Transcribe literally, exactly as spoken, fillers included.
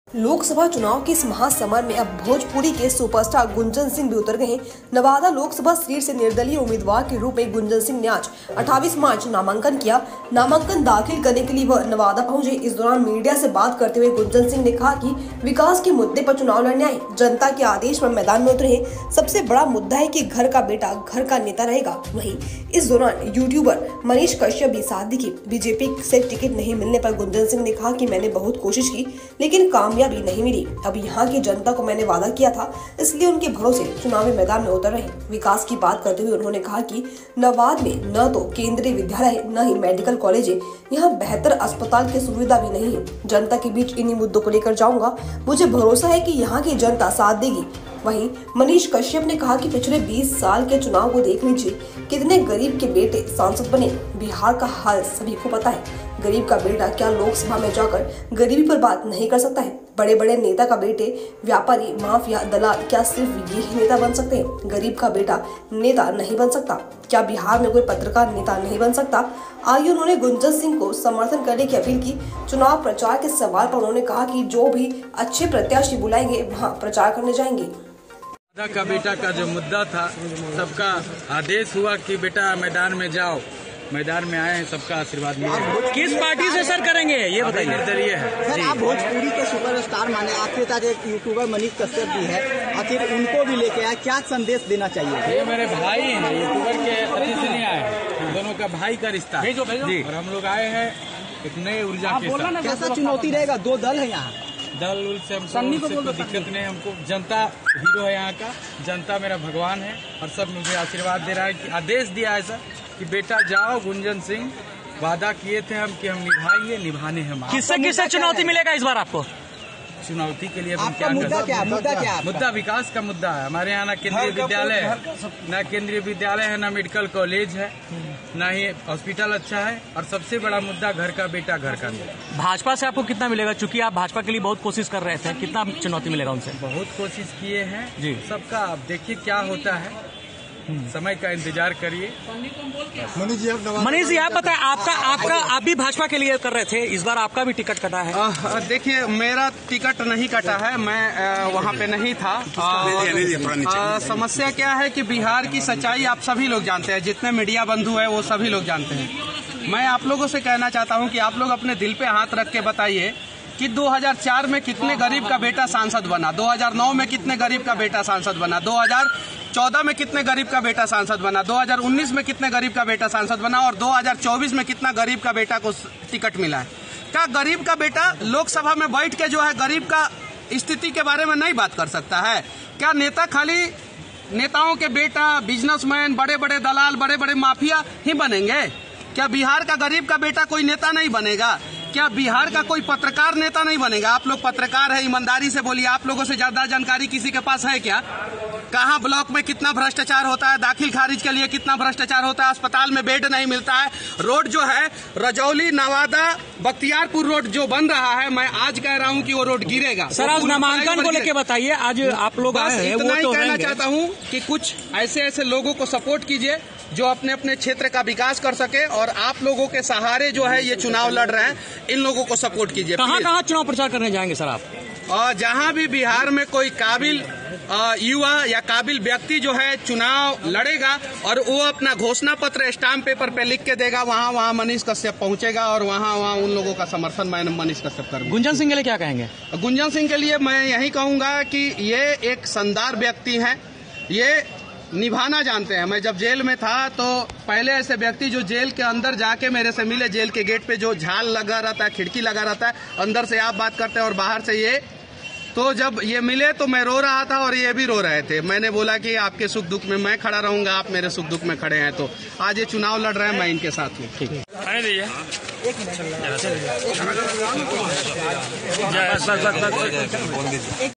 लोकसभा चुनाव के इस महासमर में अब भोजपुरी के सुपरस्टार गुंजन सिंह भी उतर गए हैं। नवादा लोकसभा सीट से निर्दलीय उम्मीदवार के रूप में गुंजन सिंह ने आज अट्ठाईस मार्च नामांकन किया। नामांकन दाखिल करने के लिए वह नवादा पहुंचे। इस दौरान मीडिया से बात करते हुए गुंजन सिंह ने कहा कि विकास के मुद्दे पर चुनाव लड़ने आए, जनता के आदेश पर मैदान में उतरे हैं। सबसे बड़ा मुद्दा है कि घर का बेटा घर का नेता रहेगा। वहीं इस दौरान यूट्यूबर मनीष कश्यप भी साथ दिखे। बीजेपी से टिकट नहीं मिलने पर गुंजन सिंह ने कहा कि मैंने बहुत कोशिश की लेकिन कामयाबी नहीं मिली। अब यहाँ की जनता को मैंने वादा किया था, इसलिए उनके भरोसे चुनावी मैदान में उतर रहे। विकास की बात करते हुए उन्होंने कहा कि नवादा में न तो केंद्रीय विद्यालय न ही मेडिकल कॉलेज है, यहाँ बेहतर अस्पताल की सुविधा भी नहीं है। जनता के बीच इन्हीं मुद्दों को लेकर जाऊंगा। मुझे भरोसा है कि यहाँ की जनता साथ देगी। वहीं मनीष कश्यप ने कहा कि पिछले बीस साल के चुनाव को देख लीजिए, कितने गरीब के बेटे सांसद बने। बिहार का हाल सभी को पता है। गरीब का बेटा क्या लोकसभा में जाकर गरीबी पर बात नहीं कर सकता है? बड़े बड़े नेता का बेटे व्यापारी, माफिया, दलाल क्या सिर्फ ये ही नेता बन सकते हैं? गरीब का बेटा नेता नहीं बन सकता। क्या बिहार में कोई पत्रकार नेता नहीं बन सकता? आइए उन्होंने गुंजन सिंह को समर्थन करने की अपील की। चुनाव प्रचार के सवाल पर उन्होंने कहा कि जो भी अच्छे प्रत्याशी बुलाएंगे वहाँ प्रचार करने जाएंगे। का बेटा का जो मुद्दा था, सबका आदेश हुआ कि बेटा मैदान में जाओ। मैदान में आए हैं, सबका आशीर्वाद मिले। किस पार्टी से सर करेंगे ये बताइए। निर्दलीय है सर। आप भोजपुरी के सुपरस्टार माने, आपके साथ एक यूट्यूबर मनीष कश्यप भी है, आखिर उनको भी लेके आए, क्या संदेश देना चाहिए? ये मेरे भाई हैं, यूट्यूबर के अति से नहीं आए, दोनों का भाई का रिश्ता जी। और हम लोग आए हैं एक नए ऊर्जा के साथ। कैसा चुनौती रहेगा? दो दल है यहाँ, दल उल से हमको कोई दिक्कत नहीं। हमको जनता हीरो है यहाँ का, जनता मेरा भगवान है और सब मुझे आशीर्वाद दे रहा है कि आदेश दिया है सर कि बेटा जाओ। गुंजन सिंह वादा किए थे हम कि हम निभाएंगे, निभाने हम। किससे किससे चुनौती मिलेगा इस बार आपको? चुनौती के लिए हम क्या मुद्दा क्या मुद्दा क्या मुद्दा विकास का मुद्दा है। हमारे यहाँ ना केंद्रीय विद्यालय है, न केंद्रीय विद्यालय है, न मेडिकल कॉलेज है, न ही हॉस्पिटल अच्छा है। और सबसे बड़ा मुद्दा घर का बेटा घर का नेता। भाजपा से आपको कितना मिलेगा? चूंकि आप भाजपा के लिए बहुत कोशिश कर रहे थे, कितना चुनौती मिलेगा उनसे? बहुत कोशिश किए हैं जी। सबका अब देखिए क्या होता है, समय का इंतजार करिए। मनीष जी आप बताएं, आपका आपका आप भी भाजपा के लिए कर रहे थे, इस बार आपका भी टिकट कटा है? देखिए मेरा टिकट नहीं कटा है, मैं वहाँ पे नहीं था। आ, समस्या क्या है कि बिहार की सच्चाई आप सभी लोग जानते हैं, जितने मीडिया बंधु है वो सभी लोग जानते हैं। मैं आप लोगों से कहना चाहता हूँ कि आप लोग अपने दिल पे हाथ रख के बताइए कि दो हज़ार चार में कितने गरीब का बेटा सांसद बना, दो हज़ार नौ में कितने गरीब का बेटा सांसद बना, दो हज़ार चौदह में कितने गरीब का बेटा सांसद बना, दो हज़ार उन्नीस में कितने गरीब का बेटा सांसद बना और दो हज़ार चौबीस में कितना गरीब का बेटा को टिकट मिला है। क्या गरीब का बेटा लोकसभा में बैठ के जो है गरीब का स्थिति के बारे में नहीं बात कर सकता है? क्या नेता खाली नेताओं के बेटा, बिजनेसमैन, बड़े बड़े दलाल, बड़े बड़े माफिया ही बनेंगे? क्या बिहार का गरीब का बेटा कोई नेता नहीं बनेगा? क्या बिहार का कोई पत्रकार नेता नहीं बनेगा? आप लोग पत्रकार है, ईमानदारी से बोलिए, आप लोगों से ज्यादा जानकारी किसी के पास है क्या? कहाँ ब्लॉक में कितना भ्रष्टाचार होता है, दाखिल खारिज के लिए कितना भ्रष्टाचार होता है, अस्पताल में बेड नहीं मिलता है, रोड जो है रजौली नवादा बख्तियारपुर रोड जो बन रहा है, मैं आज कह रहा हूँ कि वो रोड गिरेगा। सर आज नामांकन को लेके बताइए, आज आप लोग आए हैं, इतना ही तो कहना चाहता हूँ कि कुछ ऐसे ऐसे लोगों को सपोर्ट कीजिए जो अपने अपने क्षेत्र का विकास कर सके और आप लोगों के सहारे जो है ये चुनाव लड़ रहे हैं, इन लोगों को सपोर्ट कीजिए। कहाँ कहाँ चुनाव प्रचार करने जाएंगे सर आप? और जहाँ भी बिहार में कोई काबिल युवा या काबिल व्यक्ति जो है चुनाव लड़ेगा और वो अपना घोषणा पत्र स्टाम्प पेपर पे लिख के देगा, वहाँ वहाँ मनीष कश्यप पहुँचेगा और वहाँ वहाँ उन लोगों का समर्थन मैं मनीष कश्यप करूँगा। गुंजन सिंह के लिए क्या कहेंगे? गुंजन सिंह के लिए मैं यही कहूँगा कि ये एक शानदार व्यक्ति है, ये निभाना जानते हैं। मैं जब जेल में था तो पहले ऐसे व्यक्ति जो जेल के अंदर जाके मेरे से मिले, जेल के गेट पे जो झाल लगा रहता है, खिड़की लगा रहता है, अंदर से आप बात करते हैं और बाहर से ये, तो जब ये मिले तो मैं रो रहा था और ये भी रो रहे थे। मैंने बोला कि आपके सुख दुख में मैं खड़ा रहूंगा, आप मेरे सुख दुख में खड़े हैं। तो आज ये चुनाव लड़ रहे हैं, मैं इनके साथ हूँ। ठीक है।